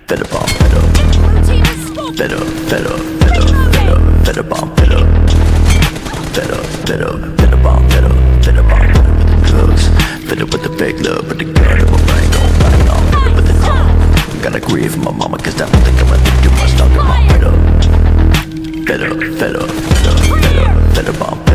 fed up, fed up, fed up, fed up, fed up, fed up, fed up, fed up, fed up, fed up, fed up, fed up, fed up with the drugs, fed up with the fake love, with the gun in my brain, gon' bang on, fed up with the drum. Gotta grieve for my mama, cause that one think I'ma think too much, talking about fed up, fed up, fed up, fed up, fed up, fed up, fed up.